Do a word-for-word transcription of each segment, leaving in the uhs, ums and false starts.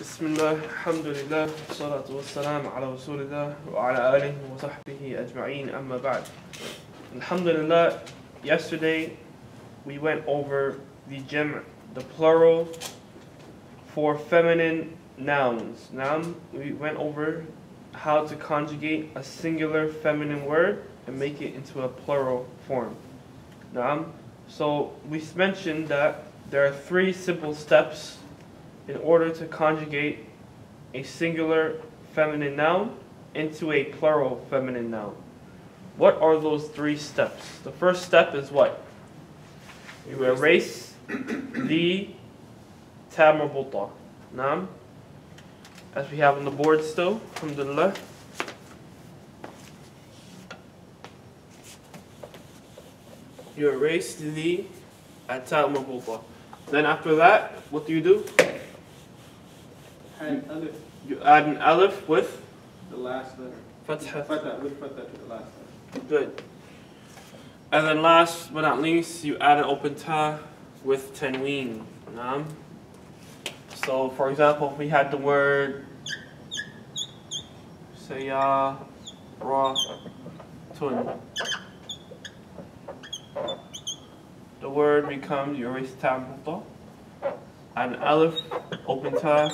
بسم الله الحمد لله والصلاة والسلام على رسول الله وعلى آله وصحبه أجمعين أما بعد. Alhamdulillah, yesterday we went over the jam', the plural for feminine nouns. Now we went over how to conjugate a singular feminine word and make it into a plural form. Now, so we mentioned that there are three simple steps in order to conjugate a singular feminine noun into a plural feminine noun. What are those three steps? The first step is what? You erase the ta marbuta. Naam. As we have on the board still, alhamdulillah. You erase the ta marbuta. Then after that, what do you do? Add alif. You add an alif with the last letter. fatha. Fatha with fatha to the last letter. Good. And then last but not least, you add an open ta with tanween. Naam. So for example, if we had the word sayyaratun, the word becomes, you erase ta marbuta, add an alif, open ta,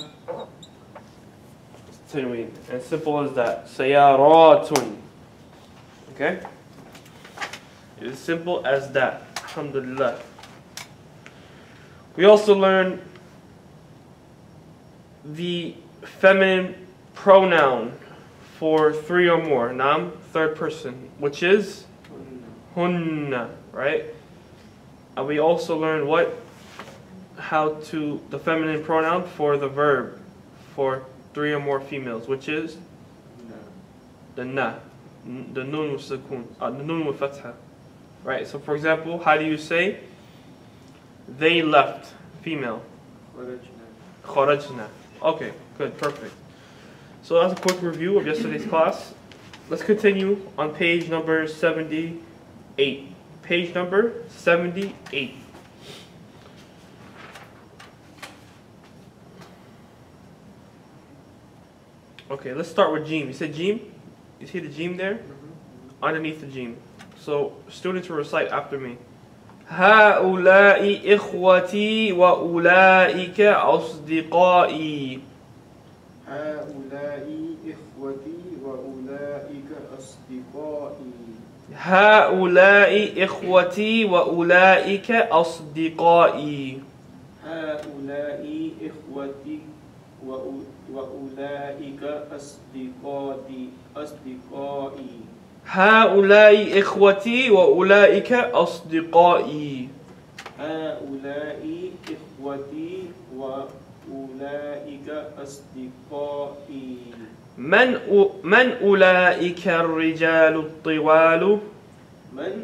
tanween. As simple as that. Sayyaratun. Okay? It is simple as that. Alhamdulillah. We also learn the feminine pronoun for three or more. Naam, third person, which is hunna, right? And we also learn what? How to, the feminine pronoun for the verb for three or more females, which is No. the na, the nun with sukun, uh, the nun with fatha. Right, so for example, how do you say they left, female? Kharajna. Kharajna. Okay, good, perfect. So that's a quick review of yesterday's class. Let's continue on page number seventy-eight. Page number seventy-eight. Okay, let's start with Jim. You said Jim? You see the Jim there? Mm-hmm. Underneath the Jim. So students will recite after me. هؤلاء إخوتي وأولئك أصدقائي. هؤلاء إخوتي وأولئك أصدقائي. هؤلاء إخوتي وأولئك أصدقائي. هؤلاء إخوتي وأولئك أصدقائي. أصدقائي. هؤلاء إخوتي وأولئك أصدقائي. هؤلاء إخوتي وأولئك أصدقائي. من أ... من أولئك الرجال الطوال؟ من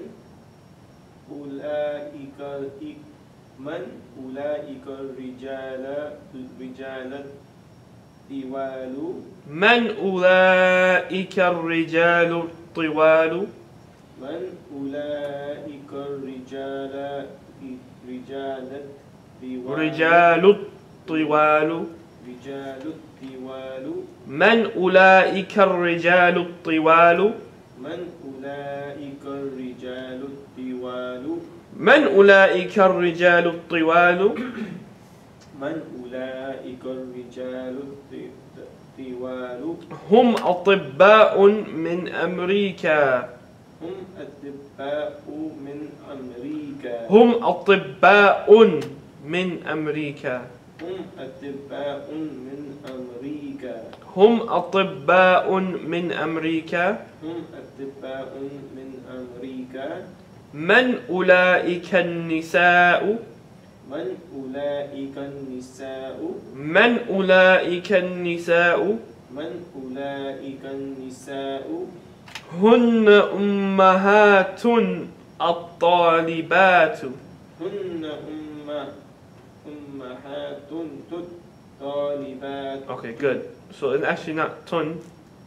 أولئك من أولئك الرجال الرجال الطوال؟ من أولئك الرجال الطوال؟ من أولئك الرجال رجال رجال الطوال؟ رجال الطوال؟ من أولئك الرجال الطوال؟ من أولئك الرجال الطوال؟ من أولئك الرجال الطوال؟ من أولئك الرجال الطوال؟ هم أطباء من أمريكا. هم أطباء من أمريكا. هم أطباء من أمريكا. هم أطباء من أمريكا. هم أطباء من أمريكا. هم أطباء من أمريكا. من أولئك النساء؟ من أولئك النساء؟ من أولئك النساء؟ من أولئك النساء؟ هن أمهات الطالبات. هن أم أمهات الطالبات. Okay, good. So it's actually not tun.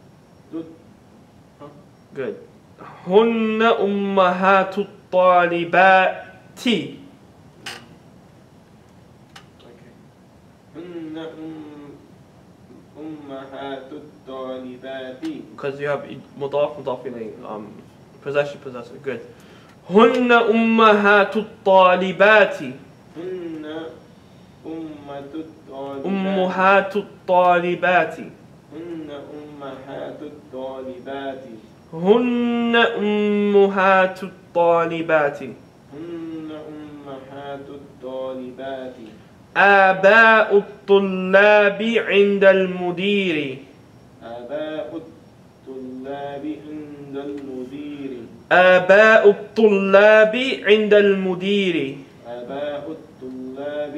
Good. هن أمهات الطالبات. هن أم أمهات الطالبات. Because you have مضاف مضاف إليه um, possession possessor. Good. هن أمهات الطالبات. هن أمة الطالبات. أمهات الطالبات. هن أمهات الطالبات. هن أمهات الطالبات. هن أمهات الطالبات. آباء الطلاب عند المدير. آباء الطلاب عند المدير. آباء الطلاب عند المدير. آباء الطلاب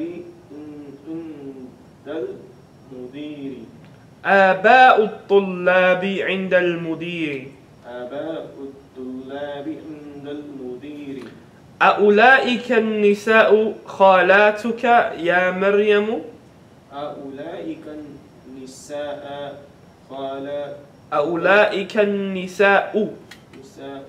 عند المدير. آباء الطلاب عند المدير. آباء الطلاب عند المدير. أولئك النساء خالاتك يا مريم؟ أولئك النساء خالات. أولئك النساء نساء.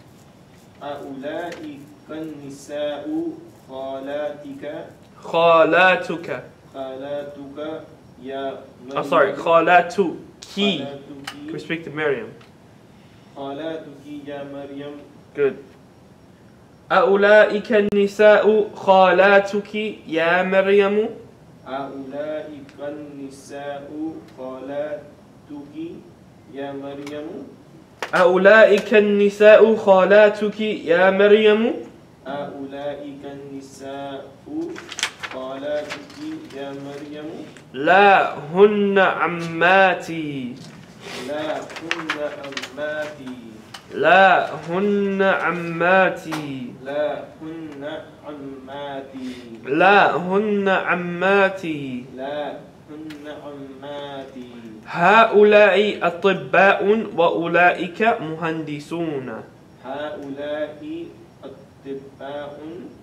أولئك النساء خالاتك. خالاتك. خالاتك يا مريم. I'm sorry, خالاتك. Can خالاتك. we speak to Miriam? خالاتك يا مريم. Good. أولئك النساء خالاتك يا مريم؟ أولئك النساء خالاتك يا مريم. أولئك النساء خالاتك يا مريم؟ أولئك النساء خالاتك يا مريم. لا هن عماتي. لا هن عماتي. لا هن عماتي. لا هن عماتي. لا هن عماتي. لا هن عماتي. هؤلاء أطباء وأولئك مهندسون. هؤلاء أطباء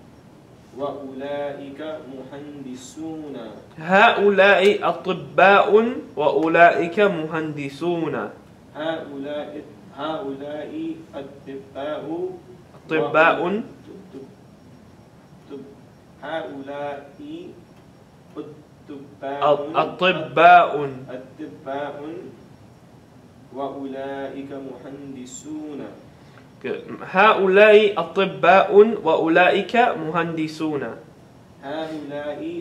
وأولئك مهندسون. هؤلاء أطباء وأولئك مهندسون. هؤلاء هؤلاء أطباء. أطباء. هؤلاء أطباء. أطباء وأولئك مهندسون. هؤلاء أطباء وأولئك مهندسون. هؤلاء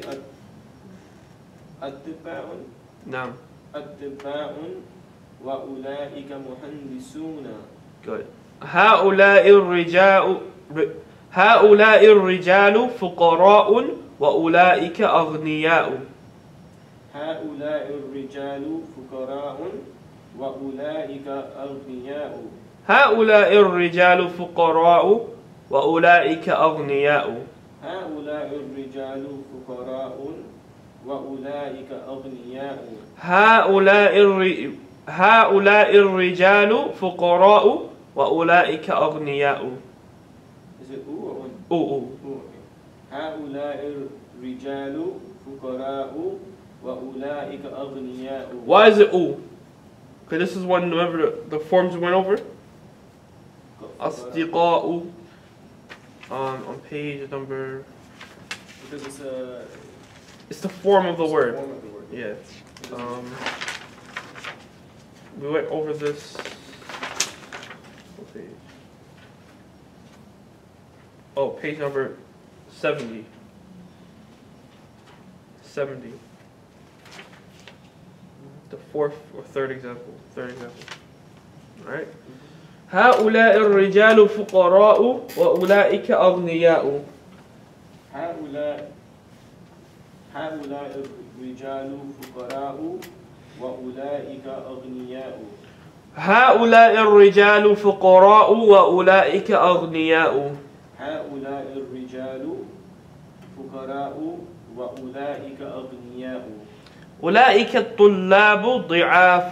أطباء. نعم. أطباء وأولئك مهندسون. Good. هؤلاء الرجال هؤلاء الرجال فقراء وأولئك أغنياء. هؤلاء الرجال فقراء وأولئك أغنياء. هؤلاء الرجال فقراء وأولئك أغنياء. هؤلاء الرجال فقراء وأولئك أغنياء. هؤلاء الر... هؤلاء الرجال فقراء وأولئك أغنياء. Is it U or un? أو أو. U, okay. هؤلاء الرجال فقراء وأولئك أغنياء. Why is it أو? Okay, this is one, remember the, the forms we went over? أصدقاء. Um, on page number... Because it's a... It's the form of the it's word. The form of the word. Yeah. Um, we went over this. What page? Oh, page number seventy. seventy. The fourth or third example. Third example. Alright? هؤلاء الرجال فقراء وأولئك أغنياء. هؤلاء هؤلاء الرجال فقراء وأولئك أغنياء. هؤلاء الرجال فقراء وأولئك أغنياء. هؤلاء الرجال فقراء وأولئك أغنياء. أولئك الطلاب ضعاف.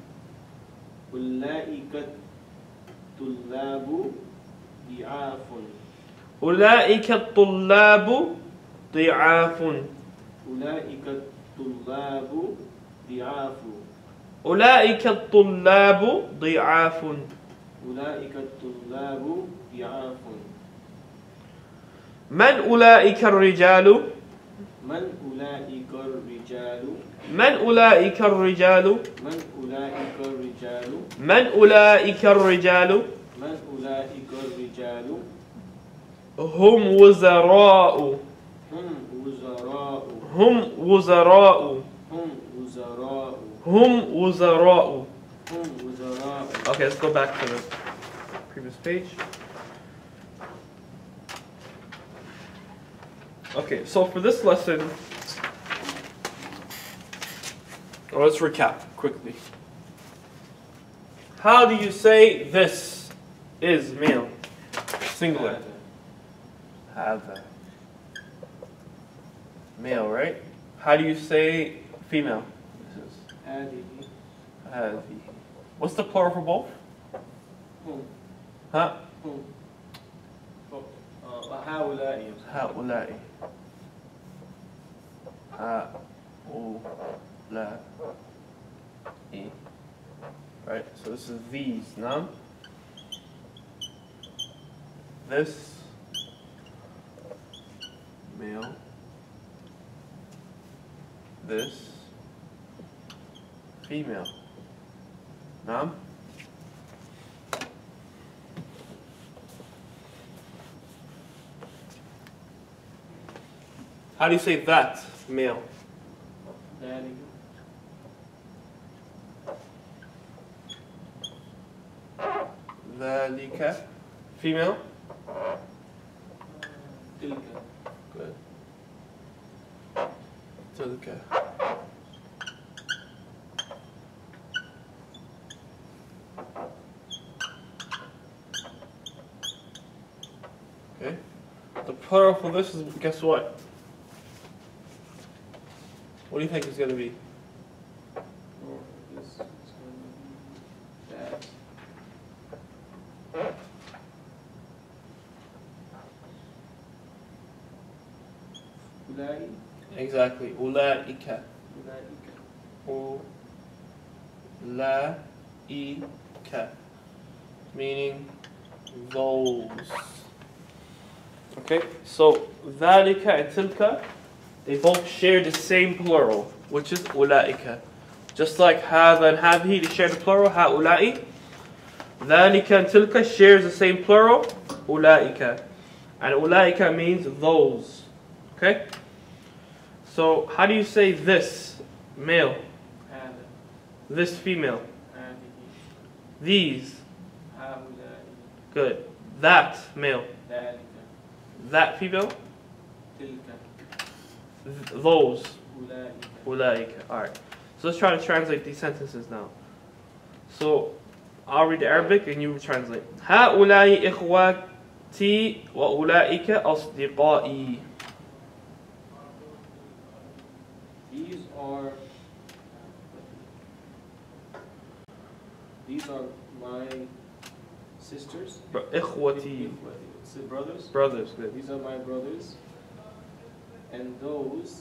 أولئك الطلاب ضعاف. أولئك الطلاب ضعاف. أولئك الطلاب ضعاف. أولئك الطلاب ضعاف. أولئك الطلاب ضعاف. من أولئك الرجال؟ من أولئك الرجال؟ من أولئك الرجال من أولئك الرجال من أولئك الرجال من أولئك الرجال هم وزراء هم وزراء هم وزراء هم وزراء هم وزراء هم وزراء. Okay, let's go back to the previous page. Okay, so for this lesson, well, let's recap quickly. How do you say this is male? Singular. Hada. Male, right? How do you say female? This is هذه هذه. What's the plural for both? هم Huh? هم آه، هؤلاء هؤلاء. هؤلاء. Right, so this is these, now. This male. This female. Now. How do you say that male? ذلك ذلك female. تلك Good. تلك. Okay. The plural for this is, guess what? What do you think it's going to be? or this is going to be that أولئك Exactly. أولئك. أولئك أولئك. Meaning those. Okay, so ذلك and تلك, they both share the same plural, which is أولئك. Just like هذا and هذه, they share the plural, هؤلاء. ذلك and تلك shares the same plural, أولئك. And أولئك means those. Okay? So how do you say this male, هذا this female, هذه these? هؤلاء Good. That male, ذلك that female, تلك th- those. أولئك. أولئك. Alright. So let's try to translate these sentences now. So I'll read the Arabic and you translate. هؤلاء إخواتي وأولئك أصدقائي. These are these are my sisters. Bro- إخوتي. So brothers. Brothers. Good. These are my brothers, and those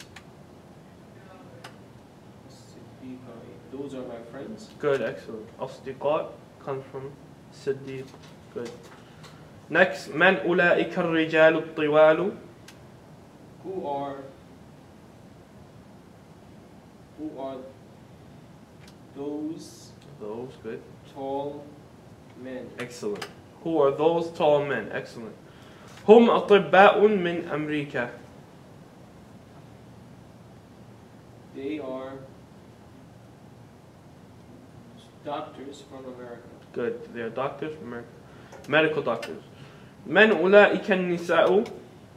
those are my friends. Good. Excellent. أصدقاء comes from صديق. Good. Next. من أولئك الرجال الطوال. Who are who are those Those. Good. tall men? Excellent. Who are those tall men? Excellent. هم أطباء من أمريكا. They are doctors from America. Good. They are doctors from America. Medical doctors. من أولئك النساء.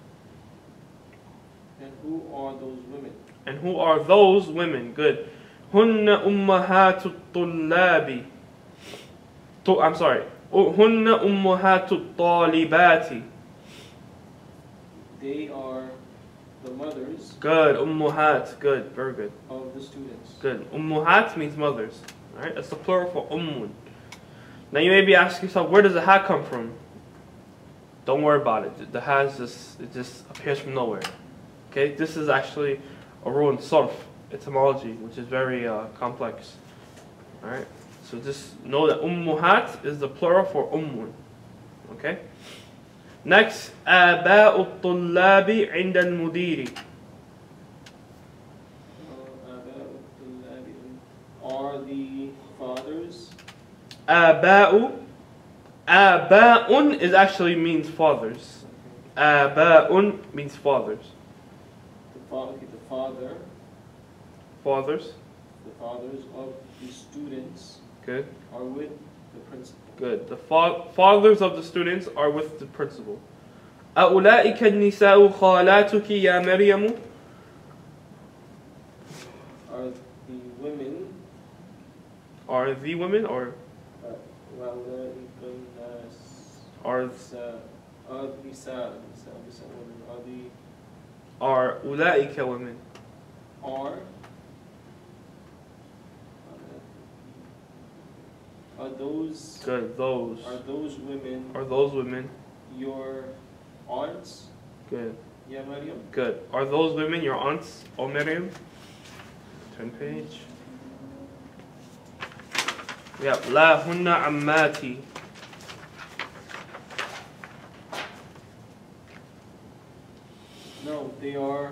And who are those women? And who are those women? Good. هن أمهات الطلاب. تو- I'm sorry. هن أمهات الطالبات. They are the mothers Good. أمهات. Good. Very good. of the students. Good. أمهات means mothers. Alright, that's the plural for ummun. Now you may be asking yourself, where does the ha come from? Don't worry about it. The ha is just, it just appears from nowhere. Okay, this is actually a rule in sarf, etymology, which is very uh, complex. Alright, so just know that ummuhat is the plural for ummun. Okay? Next, آباء الطلاب عند المدير. Uh, آباء Aba'u. Aba'un is actually means fathers. Aba'un means fathers. The, fa- okay, the father, Fathers. the fathers of the students Good. are with the principal. Good. The fa- fathers of the students are with the principal. أولئك النساء خالاتك يا مريم. Are the women, Are the women or uh, وأولئك الناس, are نساء, are the نساء, نساء, نساء women, are the, are أولئك women? are, are those, Good. Those are those women are those women. your aunts, Good. Ya Maryam? Good. Are those women your aunts, O Miriam? Turn page. Yep. لا هن عماتي. No, they are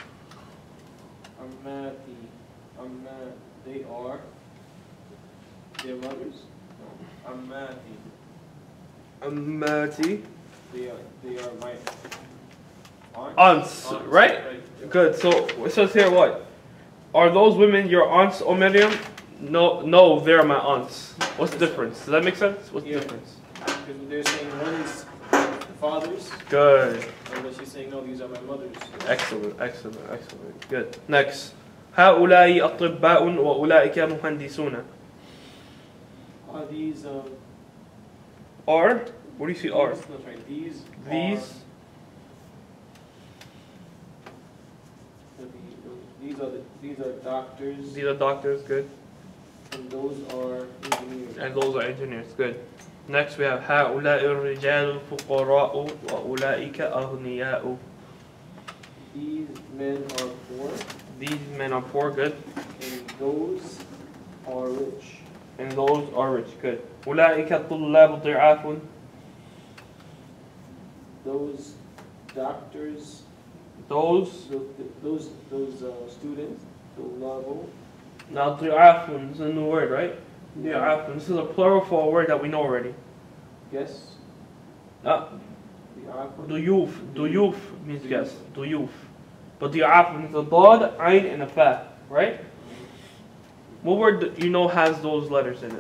Amati. Amma, they are their mothers? No. Amati. عماتي. They are they are my aunts. Aunts, right? Good. So it says here what? Are those women your aunts, O Miriam? No, no, they're my aunts. What's the difference? Does that make sense? What's the Yeah. difference? Because they're saying one is the father's, Good. and then she's saying no, these are my mothers. Excellent, excellent, excellent. Good. Next. هؤلاء أطباء وأولئك مهندسون. Are these um? Are? What do you see? Are? That's right. These. These. Are, these are the, these are doctors. These are doctors. Good. And those are engineers. And those are engineers. Good. Next we have هؤلاء الرجال الفقراء وأولئك أغنياء. These men are poor. These men are poor. Good. And those are rich. And those are rich. Good. أولئك الطلاب ضعاف. Those doctors, Those. those those, those uh, students, the level. Now ضعاف is a new word, right? ضعاف. This is a plural for a word that we know already. Guess. Uh, The alpha. ضيوف. ضيوف means guest. ضيوف. But ضعاف is a dad, ayn, and a fa, right? What word do you know has those letters in it?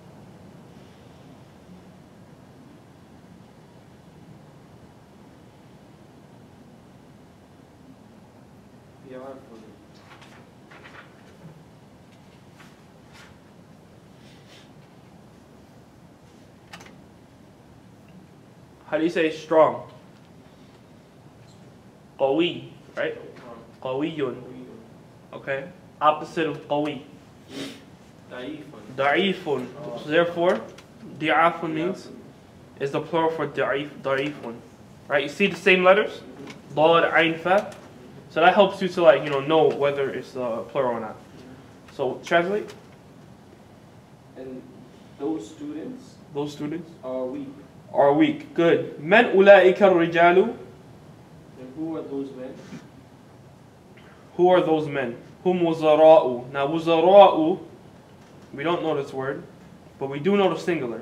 The alpha. How do you say strong? قوي, right? قوي. Okay. Opposite of قوي. ضعيف. So therefore, ضعاف means is the plural for ضعيف. ضعيف. Right? You see the same letters? ضاد, عين, fa. So that helps you to like you know know whether it's uh, plural or not. So translate. And those students Those students are weak. are weak. Good. من أولئك الرجال? And who are those men? Who are those men? Hum wuzara'u. Now wuzara'u, we don't know this word, but we do know the singular.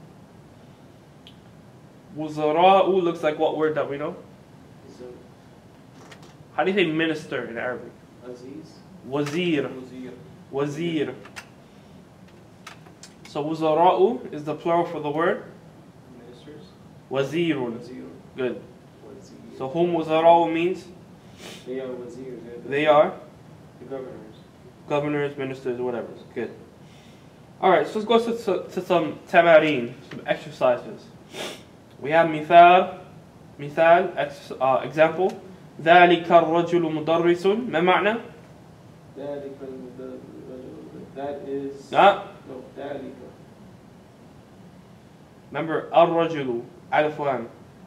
Wuzara'u looks like what word that we know? So, How do you say minister in Arabic? Aziz. Wazir. Wazir. Wazir. So wuzara'u is the plural for the word Ministers. wazirun. Wazir. Good. Wazir. So hum wuzara'u means They are wazir. They're the, they are the governors. governors, ministers, whatever. Good. Alright, so let's go to, to, to some tamareen, some exercises. We have مثال, مثال, ex, uh, example. ذلك الرجل مدرس. ما معنى؟ ذلك المدرس. That is. لا. No, ذلك. Remember, الرجل, ألف لام.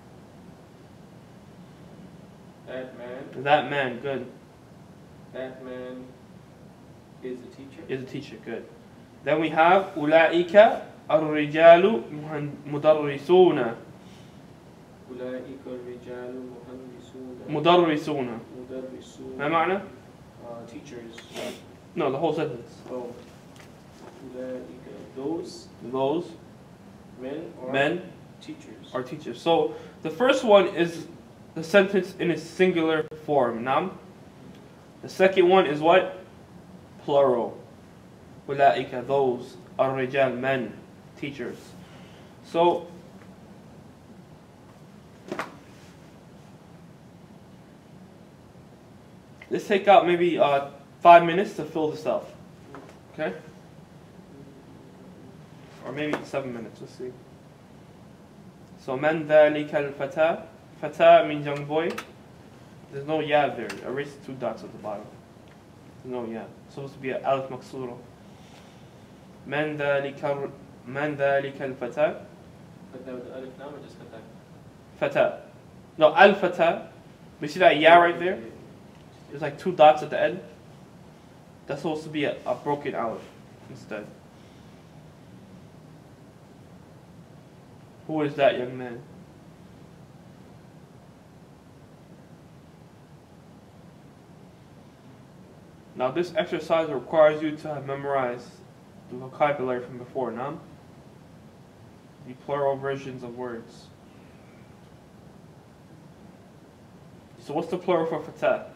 That man. That man, good. That man is a teacher. Is a teacher, good. Then we have أولئك الرجال مدرسون. أولئك الرجال مهندسون. مدرسون. مدرسون. ما معنى؟ Uh, teachers. No, the whole sentence. Oh. أولئك those those men or men teachers. are teachers. So the first one is the sentence in its singular form, nam. The second one is what? Plural. أولئك those الرجال men, teachers. So let's take out maybe uh, five minutes to fill this out. Okay? Or maybe seven minutes, let's see. So من ذلك الفتى. Fata means young boy. There's no ya there. Erase the two dots at the bottom. There's no ya. It's supposed to be an alif maksura. من ذلك من ذلك الفتى. But now with the alif now or just fatah? Fata. No, al fata. We see that ya right there? There's like two dots at the end. That's supposed to be a, a broken aleph instead. Who is that young man? Now this exercise requires you to have memorized the vocabulary from before, nam? The plural versions of words. So what's the plural for fatah?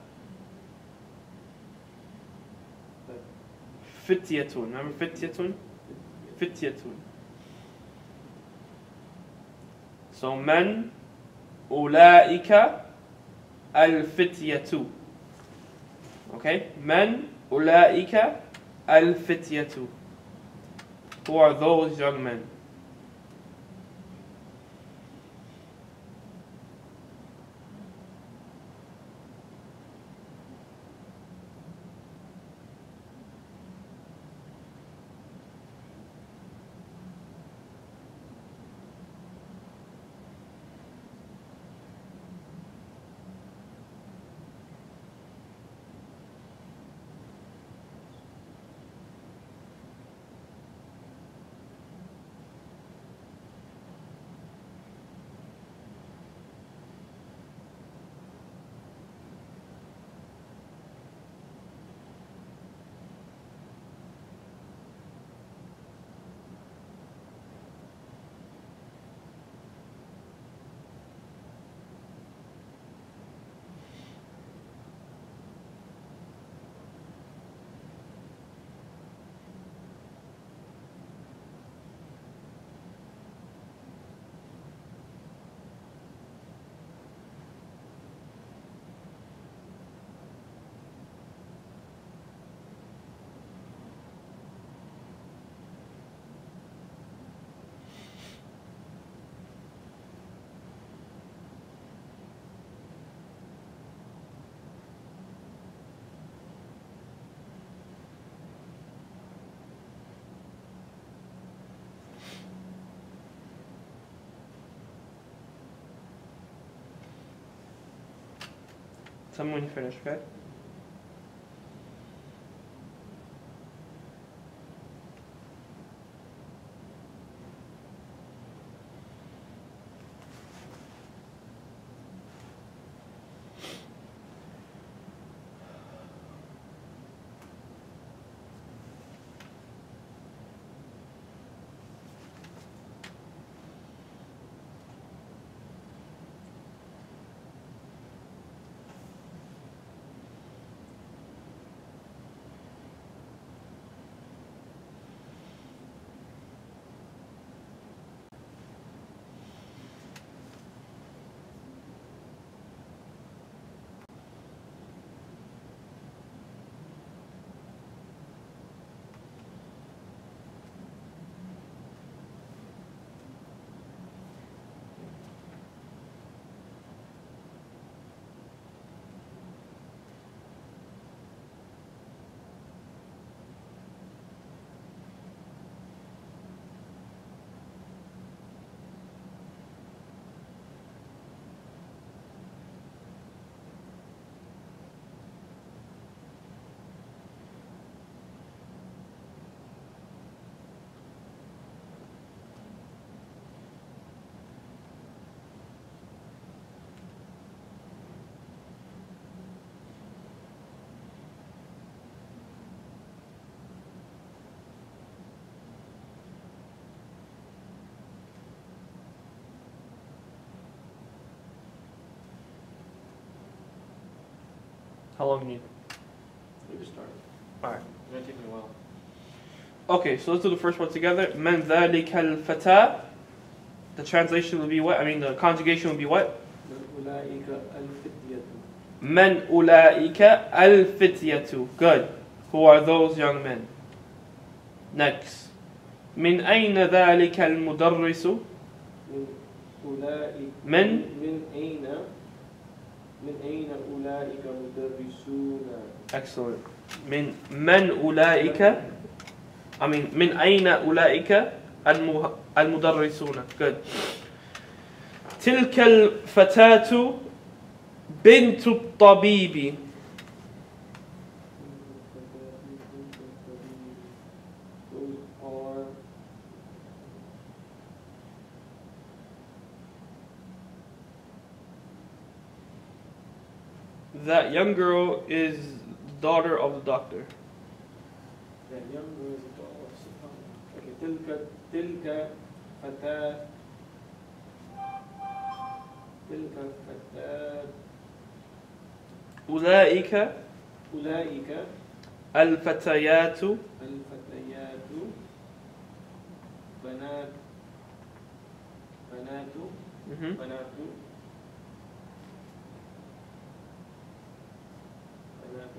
Fityatun. Remember fityatun? Fityatun. So man ulaika al-fityatu. Okay? Man ulaika al-fityatu. Who are those young men? Tell me when you finish, okay? How long do you need? We just started. Alright. It's gonna take me a while. Okay, so let's do the first one together. من ذلك الفتى. The translation will be what? I mean, the conjugation will be what? أولئك الفتية. من أولئك الفتية. Good. Who are those young men? Next. من أين ذلك المدرس؟ من أولئك من من أين من أين أولئك مدرسون؟ Excellent. من من أولئك I mean من أين أولئك المه- المدرسون. Good. تلك الفتاة بنت الطبيب. Those are That young girl is daughter of the doctor. that young girl is a daughter of Subhana. Okay, تلك تلك فتاة تلك فتاة أولئك أولئك الفتيات الفتيات بنات بنات Mhm. بنات بنات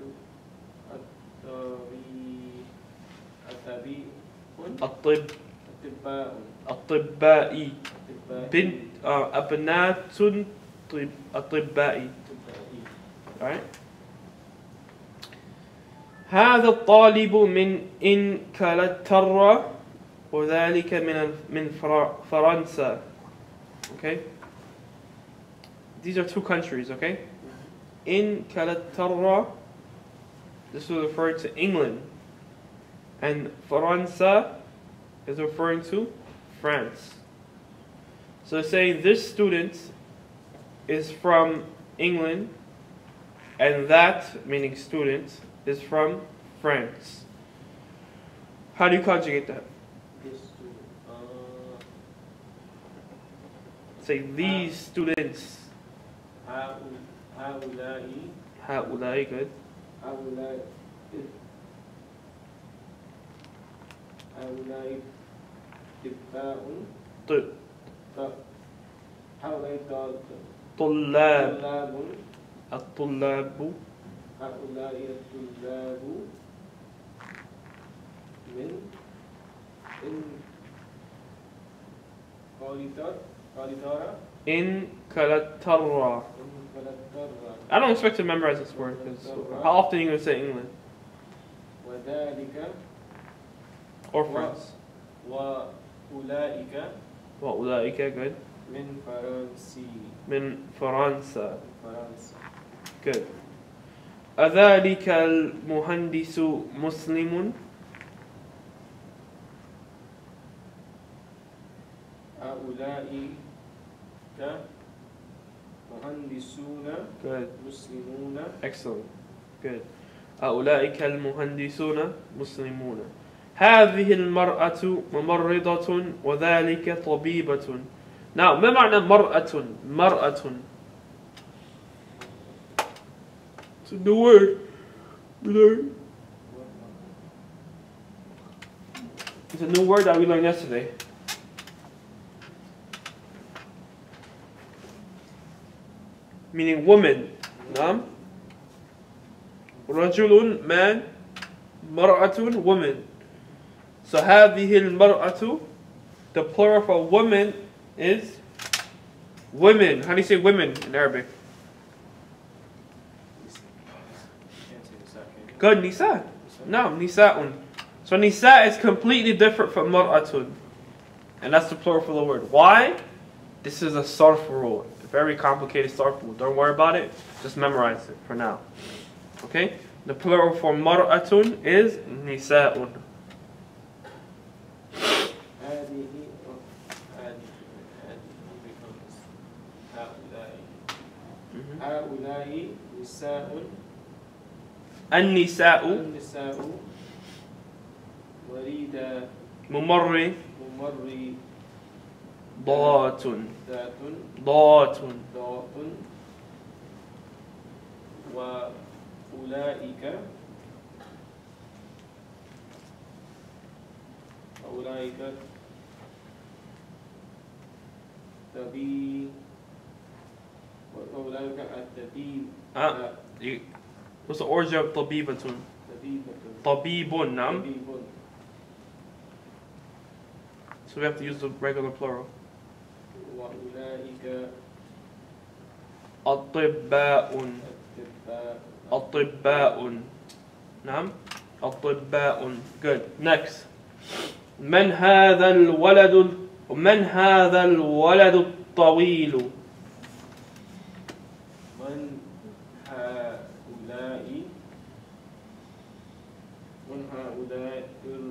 الطبي الطبي الطب أطباء الطباء أطباء بنت آه، أبنات طب أطباء. أطباء. Alright. هذا الطالب من إنكلترا وذلك من من فر- فرنسا. Okay. These are two countries. Okay. إنكلترا. This is referring to England, and Faransa is referring to France. So it's saying this student is from England, and that, meaning student, is from France. How do you conjugate that? This student. Uh, Say these students. هؤلاء هؤلاء هؤلاء, good. هؤلاء هؤلاء أطباء ط- هؤلاء طلاب طلاب. الطلاب. هؤلاء الطلاب من إن قالتار قالتارا إنكلترا. إن قالتارا I don't expect to memorize this word because how often are you going to say England وذلك or France? وأولئك وأولئك, good. من فرنسي من فرنسا. فرنسا. Good. أذلك المهندس مسلم؟ أولئك مهندسون Good. مسلمون. Excellent. Good. أولئك المهندسون مسلمون. هذه المرأة ممرضة وذلك طبيبة. Now, ما معنى مرأة؟ مرأة. It's a new word. It's a new word that we learned yesterday. Meaning woman. نعم. رجل, man. مرأة, woman. So هذه المرأة, the plural for woman is women. How do you say women in Arabic? Can't say this out, can you? Good, nisa. No, nisa'un. So nisa is completely different from mar'atun. And that's the plural for the word. Why? This is a sarf rule. A very complicated sarf rule. Don't worry about it. Just memorize it for now. Okay? The plural for mar'atun is nisa'un. هذه هذه هذه becomes هؤلاء هؤلاء نساء النساء النساء وريدا ممر ممر ضات ذات ضات ضاء أولئك أولئك تبي وأولئك التبيب Ah, you, what's the origin of طبيبة? تبيبة طبيب, نعم. تبيب So we have to use the regular plural. وأولئك أطباء. الأطباء أطباء. نعم. أطباء. Good. Next. من هذا الولد من هذا الولد الطويل؟ من هؤلاء من هؤلاء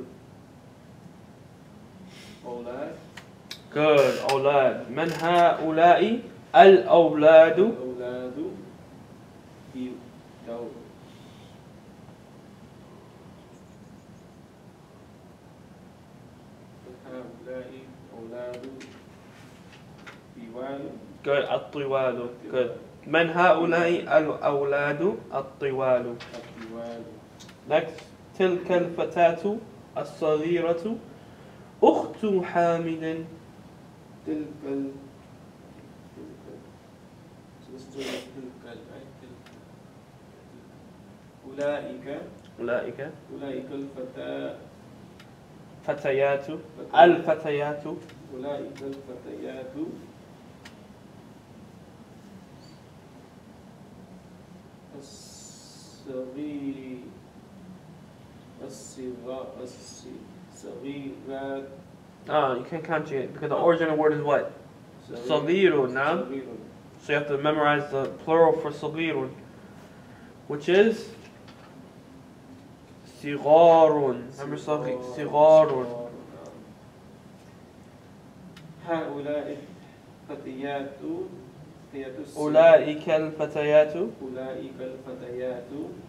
الأولاد Good. أولاد. من هؤلاء الأولاد؟ الأولاد في دو هؤلاء أولاد طوال Good. الطوال. Good. من هؤلاء الأولاد الطوال؟ الطوال Next. تلك الفتاة الصغيرة أخت حامد. تلك ال تلك تلك أولئك أولئك أولئك الفتاة فتيات الفتيات أولئك الفتيات الصغير الصغار الصغيرات. Ah, you can't conjugate because the original word is what? صغير, نعم. صغير. So you have to memorize the plural for صغير, which is صغار. Remember صغير. صغار. هؤلاء الفتيات أولئك الفتيات أولئك الفتيات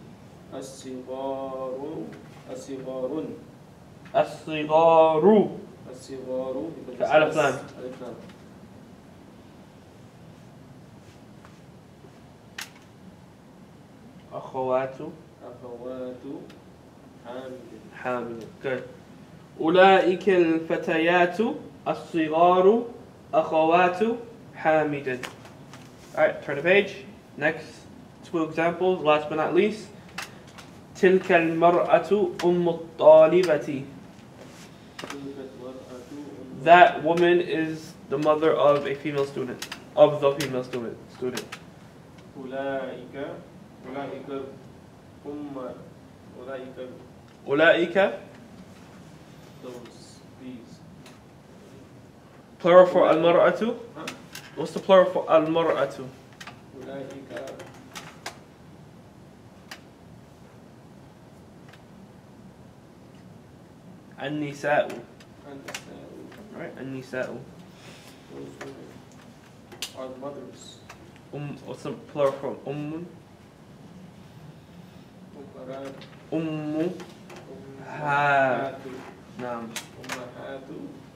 الصغار الصغار الصغار. الصغار ألف لام. ألف لام. أخوات أخوات حامد حامد. Good. أولئك الفتيات الصغار أخوات حامد. Alright, turn the page. Next two examples, last but not least. تلك المرأة أم الطالبة. That woman is the mother of a female student. Of the female student. Student. أولئك أولئك أم أولئك أولئك. those these. Plural for المرأة. Huh? What's the plural for المرأة? أولئك النساء. النساء. Right? النساء. Those women are the mothers. Um, what's the plural for أم? أمهات أم. أمهات نعم. أمهات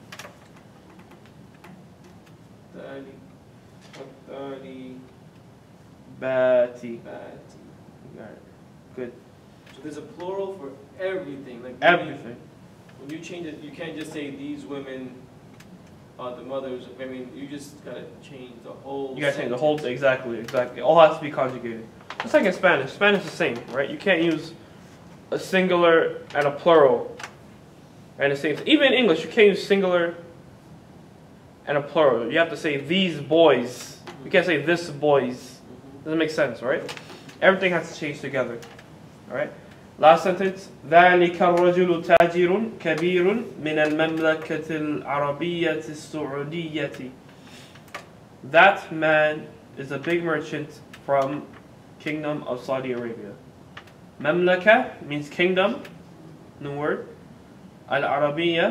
تالي والتالي باتي. باتي. Got it. Good. So there's a plural for everything. Like Everything. When you change it, you can't just say these women are the mothers. I mean, you just gotta change the whole. You gotta change the sentence. whole thing. Exactly. Exactly. It all has to be conjugated. Just like in Spanish. Spanish is the same, right? You can't use a singular and a plural and the same. Even in English, you can't use singular and a plural. You have to say these boys. You can't say this boys. Doesn't make sense, right? Everything has to change together. All right. Last sentence. ذلك الرجل تاجر كبير من المملكة العربية السعودية. That man is a big merchant from Kingdom of Saudi Arabia. Mamlaka means kingdom, new word. Al-Arabiya,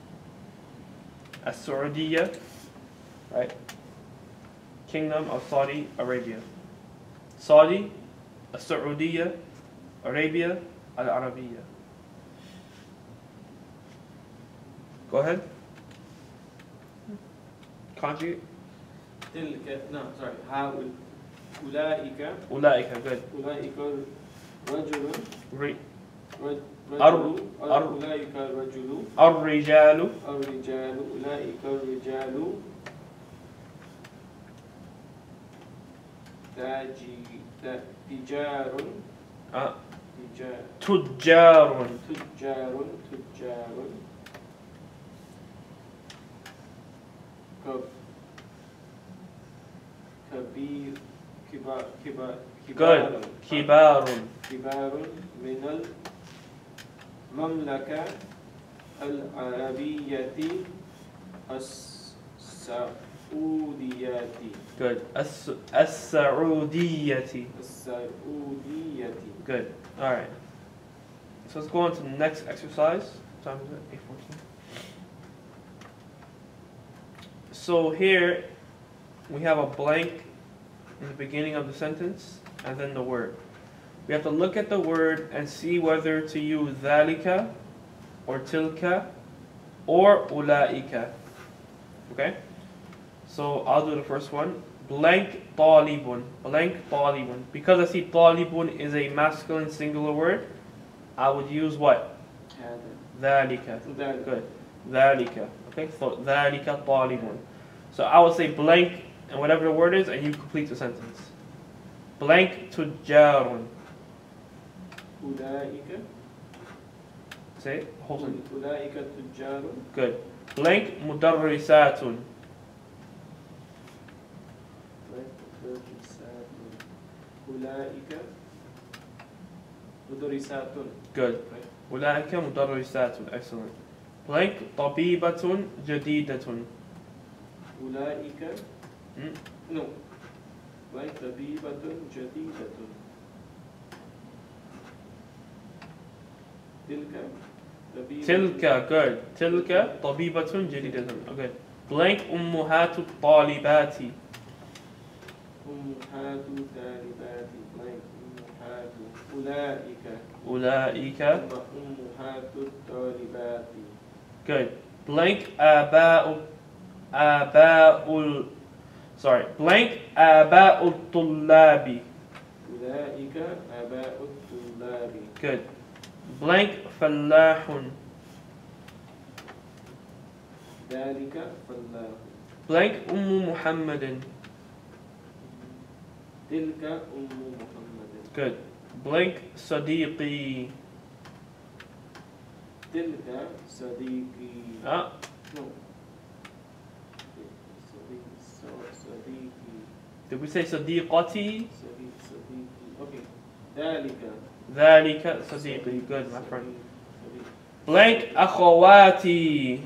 As-Saudiya, right? Kingdom of Saudi Arabia. Saudi, As-Saudiya, Arabia, Al-Arabiya. Go ahead. Conjugate. تلك no sorry هؤلاء أولئك أولئك. Good. أولئك رجل Re, رج- أر- رجل أر- أولئك الرجل الرجال الرجال أولئك الرجال تاجي ت- تجار آه، تجار تجار تجار تجار كب كبير كبار كبار كبار Good. كبار كبار من المملكة العربية السعودية Good. الس السعودية السعودية. Good. All right. So let's go on to the next exercise. What time is it? eight fourteen. So here we have a blank in the beginning of the sentence and then the word. We have to look at the word and see whether to use ذلك or tilka or أولئك. Okay? So I'll do the first one. Blank طالب. Blank طالب. Because I see طالب is a masculine singular word, I would use what? ذلك. ذلك. Good. ذلك. Okay? So ذلك طالب. So I would say blank and whatever the word is, and you complete the sentence. Blank تجار. أولئك Say it. Whole sentence. أولئك تجار. Good. Blank مدرسات. أولئك مدرسات. Good. أولئك مدرسات. Excellent. Blank طبيبة جديدة. أولئك Hmm? no blank طبيبة جديدة. تلك طبيبة تلك. Good. تلك طبيبة جديدة. Okay. Blank أمهات الطالبات. أمهات طالبات blank أمهات أولئك أولئك. أمهات الطالبات. Good. Blank آباء آباء ال sorry. Blank آباء الطلاب. أولئك آباء الطلاب. Good. Blank فلاح. ذلك فلاح. Blank أم محمد. تلك أم محمد. Good. Blank صديقي. تلك صديقي. Ah, no صديقي صديقي did we say صديقتي? صديق صديقي. okay ذلك ذلك صديقي. Good, my friend. صديق. Blank أخواتي.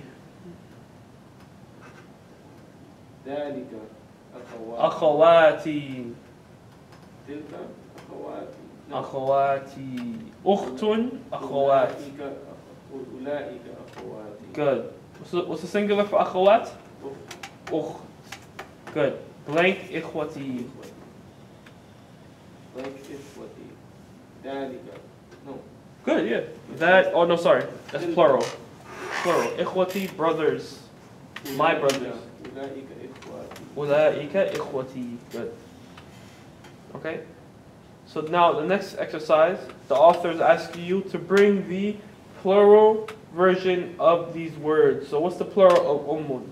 ذلك أخوات. أخواتي. تلك أخواتي. no. أخواتي. أخت أخوات. أولئك أخ- أولئك أخواتي. Good. What's the, what's the singular for أخوات? أخت. Good. Blank إخوتي. like إخوتي. ذلك no Good, yeah. That, oh no, sorry. That's plural. Plural. إخوتي, brothers. My brothers. أولئك إخواتي. أولئك إخوتي. Good. Okay? So now the next exercise, the author is asking you to bring the plural version of these words. So what's the plural of ummun?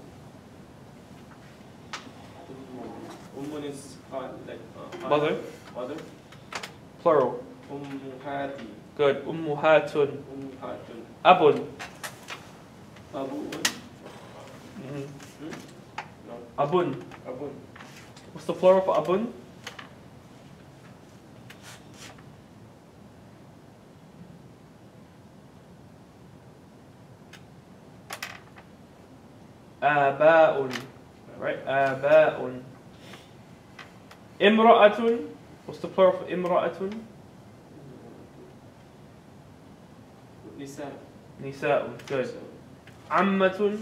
أم is uh, like uh, Mother. mother. Plural. أمهاتي. Good. Ummuhatun. أمهات. Abun. أبو. Mhm. Hmm? No. Abun. أب. What's the plural for abun? Aba'un. Right? Aba'un. Imra'atun. What's the plural for imra'atun? نساء. Nisa'un. Good. Ammatun.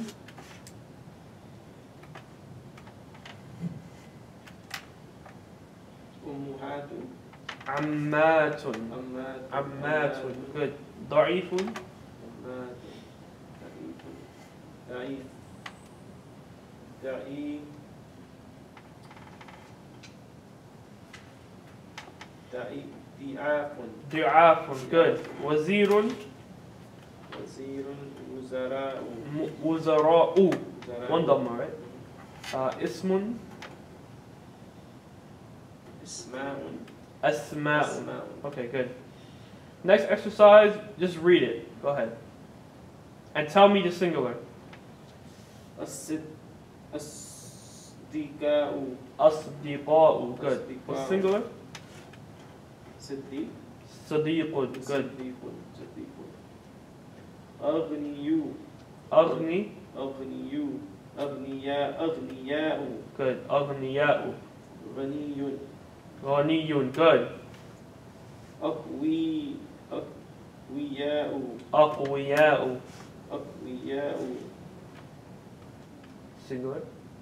أمهات. Ammatun. أمات. Ammatun. Good. Da'ifun. أمات. ضعيف. ضعيف. ضعيف. ضعاف ضعاف. Good. وزير. وزير وزراء م- وزراء. وزراء. One dhamma, right? Uh, اسم. اسماء أسماء. أسماء. Okay, good. Next exercise, just read it. Go ahead. And tell me the singular. الصد الصديقاء أصدقاء. Good. أصدقاء. What's singular? صديق صديق. Good. صديق صديق أغني أغني. أغني أغنياء أغنياء Good. أغنياء. غني غني. Good. أقوي أقوياء أقوياء. أقوياء Singular.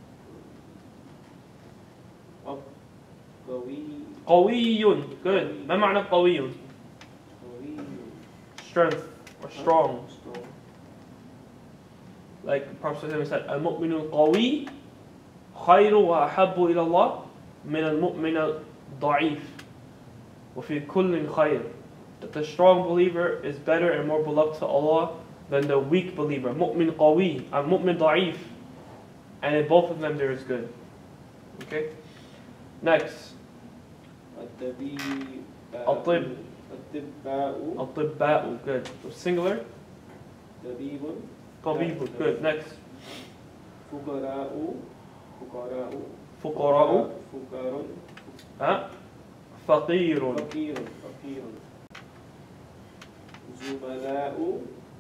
قوي قوي. Good. ما معنى قوي? قوي Strength or strong. strong Like the Prophet said, المؤمن القوي خير وأحب إلى الله من المؤمن الضعيف وفي كل خير. That the strong believer is better and more beloved to Allah than the weak believer. مؤمن قوي and مؤمن ضعيف. And in both of them there is good. Okay? Next. الطبيب الطب. الطباء الطباء. Good. So singular. طبيب طبيب. Good. Next. فقراء فقراء فقراء. فقراء ها؟ فقير. فقير فقير زملاء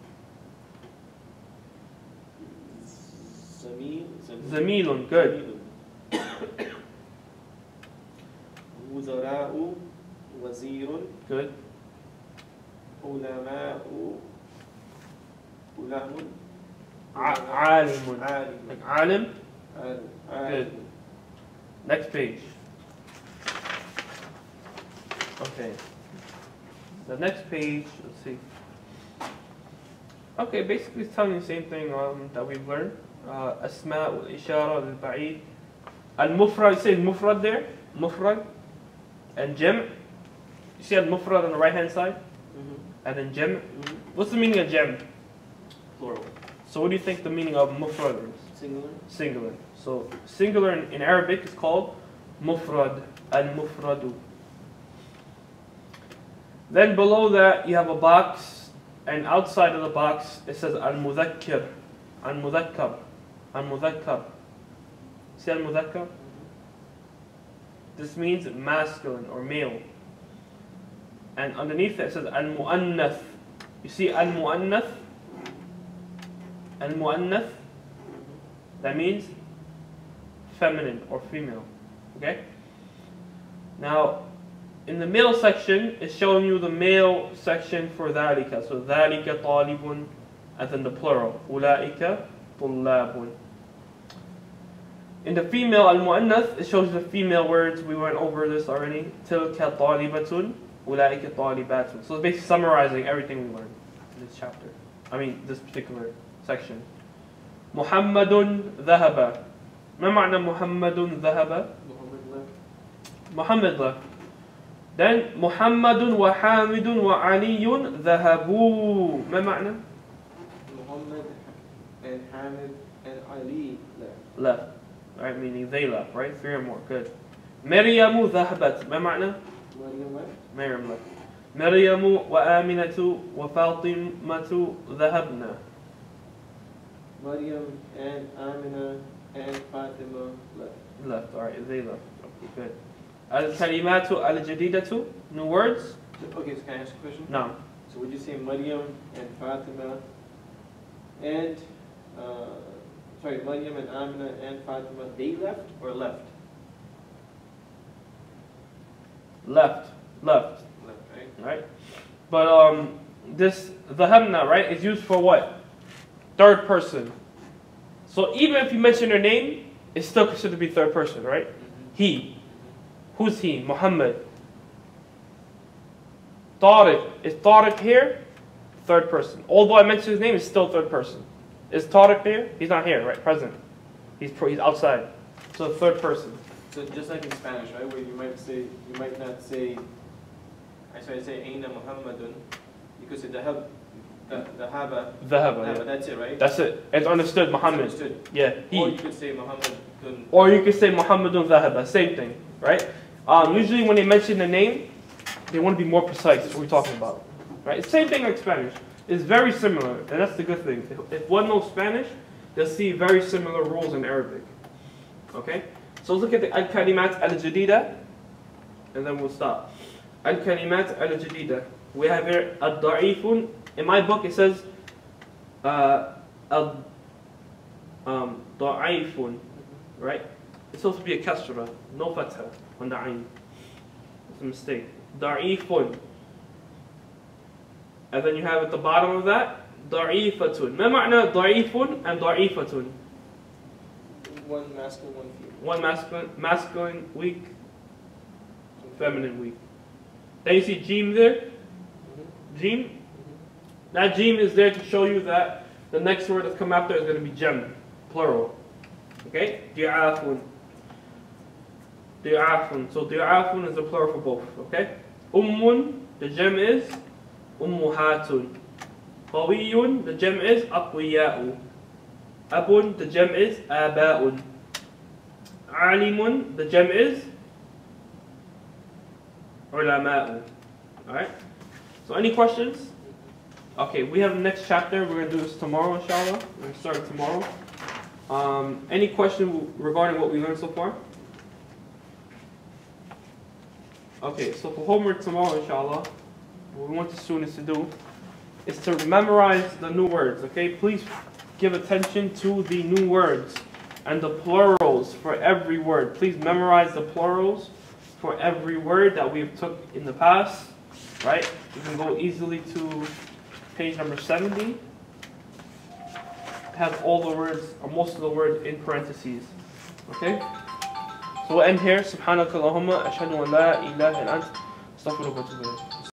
زميل زميل. Good. وزراء وزير Good. علماء علم ع- عالم. عالم Like عالم. عالم Good. Next page. Okay. The next page, let's see. Okay, basically it's telling you the same thing um, that we've learned. Uh, Asma' wal ishara al ba'id. Al mufrad, you see mufrad there? Mufrad. And jam'. You see al mufrad on the right hand side? Mhm. And then jam'. Mhm. What's the meaning of jam'? Plural. So what do you think the meaning of mufrad is? Singular. Singular. So singular in, in Arabic is called mufrad. Al mufradu. Then below that you have a box, and outside of the box it says al-mudhakkir, al-mudhakkar, al-mudhakkar. See al-mudhakkar? This means masculine or male. And underneath it says al-mu'annath. You see al-mu'annath? Al-mu'annath? That means feminine or female. Okay? Now, in the male section, it's showing you the male section for ذَلِكَ. So ذَلِكَ طَالِبٌ, and then the plural. أُولَٰئِكَ طُلَّابٌ. In the female, al-mu'annath, it shows the female words. We went over this already. تِلْكَ طَالِبَةٌ أُولَٰئِكَ طَالِبَاتٌ. So it's basically summarizing everything we learned in this chapter. I mean, this particular section. مُحَمَّدٌ ذَهَبَ. ما معنى مُحَمَّدٌ ذَهَبَ? Muhammad left. Muhammad left. Then محمد وحامد وعلي ذهبوا. ما معنى؟ Muhammad and Hamid and Ali left. Left. Right, meaning they left, right? Three or more. Good. مريم ذهبت. ما معنى؟ Maryam left. مريم left. مريم وآمنة وفاطمة ذهبنا. Maryam and Amina and Fatima left. Left. Alright, they left. Okay, good. الكلمات الجديدة. New words? Okay, so can I ask a question? No. So would you say Maryam and Fatima and, uh, sorry, Maryam and Amina and Fatima, they left or left? Left. Left. Left, right? Right? But um, this dhahabna, right, is used for what? Third person. So even if you mention their name, it's still considered to be third person, right? Mm-hmm. He. Who's he? Muhammad. Tariq. Is Tariq here? Third person. Although I mentioned his name, it's still third person. Is Tariq here? He's not here, right? Present. He's pro- he's outside. So third person. So just like in Spanish, right, where you might say, you might not say I so I say Aina Muhammadun. You could say Dhahab, Dhahaba. Dhahaba, yeah. That's it, right? That's it. It's understood, Muhammad. It's understood. Yeah, he. Or you could say Muhammadun. Or you could say Muhammadun Dhahaba. Same thing, right? Um, usually when they mention the name, they want to be more precise. What we're talking about, right? Same thing like Spanish. It's very similar, and that's the good thing. If, if one knows Spanish, they'll see very similar rules in Arabic. Okay? So let's look at the Al-Kalimat Al-Jadida, and then we'll stop. Al-Kalimat Al-Jadida. We have here Ad-Da'ifun. In my book it says uh, Ad um, Da'ifun, right? It's supposed to be a kasra, no fatha on the ayn. It's a mistake. Da'ifun. And then you have at the bottom of that, da'ifatun. Ma ma'na da'ifun and da'ifatun? One masculine, one female. One masculine, masculine weak, feminine weak. Then you see jim there? Mm-hmm. Jim? Mm-hmm. That jim is there to show you that the next word that's come after is going to be jam, plural. Okay? Di'afun. Di'afun. So di'afun is the plural for both. Okay? Ummun, the jam is Ummuhatun. Qawiyun, the gem is Aqwiya'u. Abun, the gem is Aba'un. Alimun, the gem is Ulama'u. Alright? So any questions? Okay, we have the next chapter. We're going to do this tomorrow, inshallah. We're going to start it tomorrow. Um, any question regarding what we learned so far? Okay, so for homework tomorrow, inshallah, what we want the students to do is to memorize the new words, okay? Please give attention to the new words and the plurals for every word. Please memorize the plurals for every word that we've took in the past, right? You can go easily to page number seventy. Have all the words, or most of the words in parentheses, okay? So we'll end here. Subhanakallahumma ashhadu an la ilaha illa ant astaghfiruka wa atubu ilayk.